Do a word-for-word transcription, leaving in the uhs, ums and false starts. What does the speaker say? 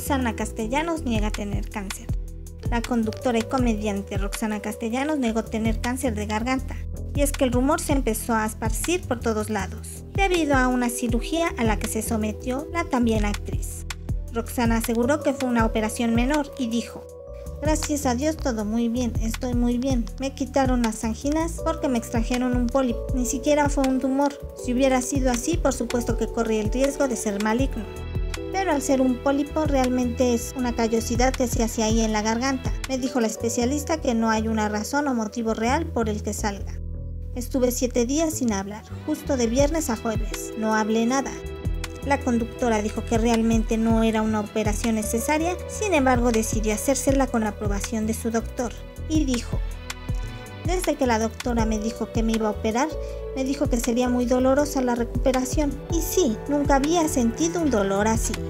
Roxana Castellanos niega tener cáncer. La conductora y comediante Roxana Castellanos negó tener cáncer de garganta, y es que el rumor se empezó a esparcir por todos lados, debido a una cirugía a la que se sometió la también actriz. Roxana aseguró que fue una operación menor y dijo: "Gracias a Dios todo muy bien, estoy muy bien. Me quitaron las anginas porque me extrajeron un pólipo, ni siquiera fue un tumor. Si hubiera sido así, por supuesto que corría el riesgo de ser maligno. Pero al ser un pólipo realmente es una callosidad que se hace ahí en la garganta. Me dijo la especialista que no hay una razón o motivo real por el que salga. Estuve siete días sin hablar, justo de viernes a jueves, no hablé nada". La conductora dijo que realmente no era una operación necesaria, sin embargo decidió hacérsela con la aprobación de su doctor, y dijo: "Desde que la doctora me dijo que me iba a operar, me dijo que sería muy dolorosa la recuperación, y sí, nunca había sentido un dolor así".